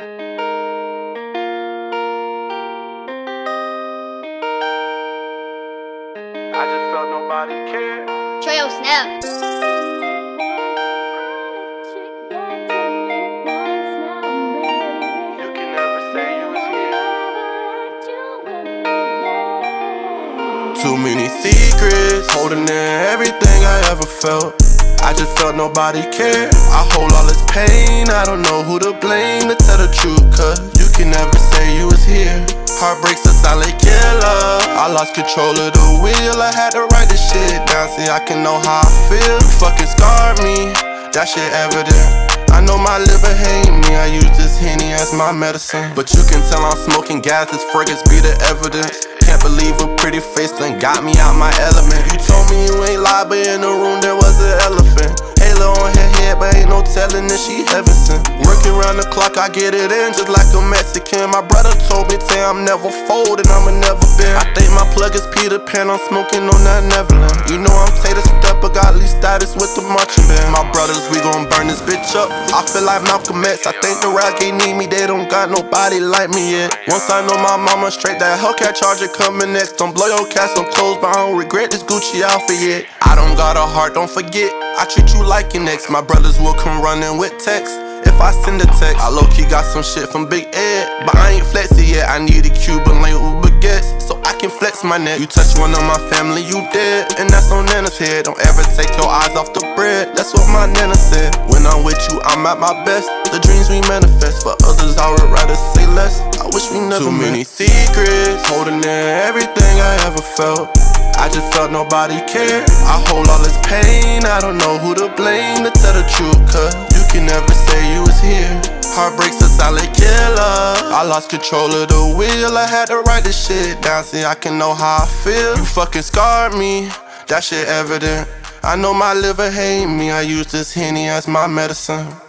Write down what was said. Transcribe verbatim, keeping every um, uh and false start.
I just felt nobody cared. Trail snap. You can never say you was here. Too many secrets, holding in everything I ever felt. I just felt nobody cared. I hold all this pain, I don't know who to blame to tell the truth, cause you can never say you was here. Heartbreak's a silent killer. I lost control of the wheel, I had to write this shit down, see I can know how I feel. You fucking scarred me, that shit evident. I know my liver hate me, I use this Henny as my medicine. But you can tell I'm smoking gas, this fragrance be the evidence. Can't believe a pretty face done got me out my element. You told me you ain't lie, but in the room there was an elephant. Halo on her head, but ain't no telling if she heaven sent. Working round the clock, I get it in just like a Mexican. My brother told me, say I'm never folding, I'ma never bend. I think my plug is Peter Pan, I'm smoking on that Neverland. You know I'm Tater Stepper, got least status with the marching band. My brothers, we gon' burn this bitch up. I feel like Malcolm X, I think the rap game need me, they don't got nobody like me yet. Once I know my mama straight, that Hellcat Charger coming next. Don't blow your cast on clothes, but I don't regret this Gucci outfit yet. I don't got a heart, don't forget, I treat you like an ex. My brothers will come running with text if I send a text. I low-key got some shit from Big Ed, but I ain't flexing yet. I need a Cuban link with baguettes, so I can flex my neck. You touch one of my family, you dead, and that's on Nana's head. Don't ever take your eyes off the bread, that's what my Nana said. When I'm with you, I'm at my best. The dreams we manifest, for others I would rather say less. I wish we never met. Too many secrets, holding in everything I ever felt. I just felt nobody cared. I hold all this pain, I don't know who to blame to tell the truth, cause you can never say you was here. Heartbreak's a silent killer. I lost control of the wheel, I had to write this shit down, see I can know how I feel. You fucking scarred me, that shit evident. I know my liver hate me, I use this Henny as my medicine.